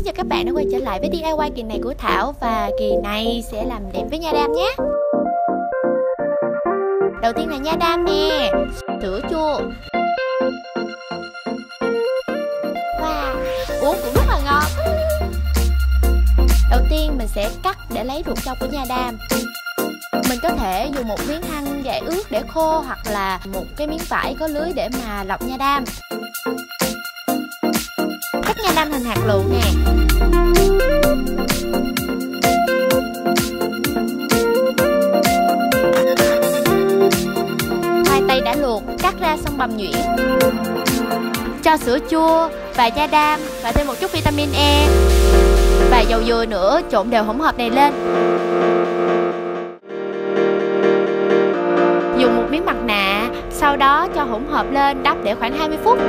Xin chào các bạn đã quay trở lại với DIY kỳ này của Thảo. Và kỳ này sẽ làm đẹp với nha đam nhé. Đầu tiên là nha đam nè, sữa chua. Wow, uống cũng rất là ngon. Đầu tiên mình sẽ cắt để lấy ruột trong của nha đam. Mình có thể dùng một miếng khăn giấy ướt để khô, hoặc là một cái miếng vải có lưới để mà lọc nha đam. Cắt nha đam thành hạt lựu nè. Khoai tây đã luộc, cắt ra xong bằm nhuyễn. Cho sữa chua và nha đam và thêm một chút vitamin E và dầu dừa nữa, trộn đều hỗn hợp này lên. Dùng một miếng mặt nạ, sau đó cho hỗn hợp lên, đắp để khoảng 20 phút.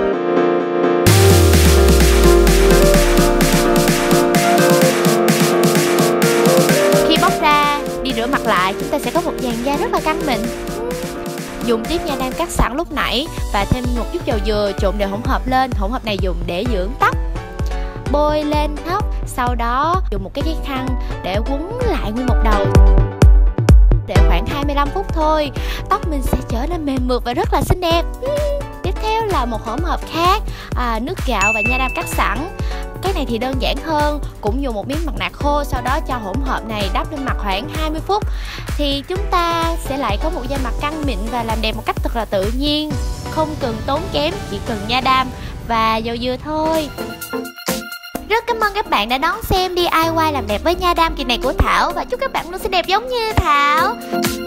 Khi bóc ra, đi rửa mặt lại, chúng ta sẽ có một dàn da rất là căng mịn. Dùng tiếp nha đam cắt sẵn lúc nãy và thêm một chút dầu dừa, trộn đều hỗn hợp lên. Hỗn hợp này dùng để dưỡng tóc. Bôi lên tóc, sau đó dùng một cái khăn để quấn lại nguyên một đầu. Để khoảng 25 phút thôi, tóc mình sẽ trở nên mềm mượt và rất là xinh đẹp. Tiếp theo là một hỗn hợp khác, nước gạo và nha đam cắt sẵn. Cái này thì đơn giản hơn, cũng dùng một miếng mặt nạ khô, sau đó cho hỗn hợp này đắp lên mặt khoảng 20 phút. Thì chúng ta sẽ lại có một da mặt căng mịn và làm đẹp một cách thật là tự nhiên. Không cần tốn kém, chỉ cần nha đam và dầu dừa thôi. Rất cảm ơn các bạn đã đón xem DIY làm đẹp với nha đam kỳ này của Thảo. Và chúc các bạn luôn xinh đẹp giống như Thảo.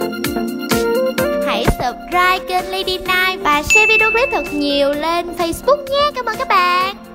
Hãy subscribe kênh Lady Nai và share video clip thật nhiều lên Facebook nhé. Cảm ơn các bạn.